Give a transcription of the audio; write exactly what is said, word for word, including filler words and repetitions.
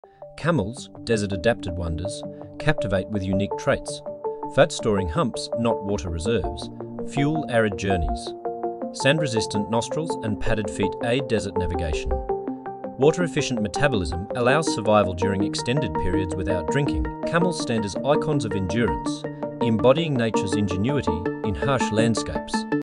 Camels, desert-adapted wonders, captivate with unique traits. Fat-storing humps, not water reserves, fuel arid journeys. Sand-resistant nostrils and padded feet aid desert navigation. Water-efficient metabolism allows survival during extended periods without drinking. Camels stand as icons of endurance, embodying nature's ingenuity in harsh landscapes.